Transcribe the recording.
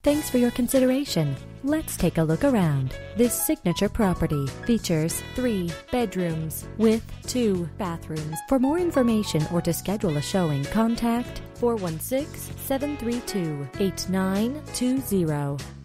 Thanks for your consideration. Let's take a look around. This signature property features 3 bedrooms with 2 bathrooms. For more information or to schedule a showing, contact 416-732-8920.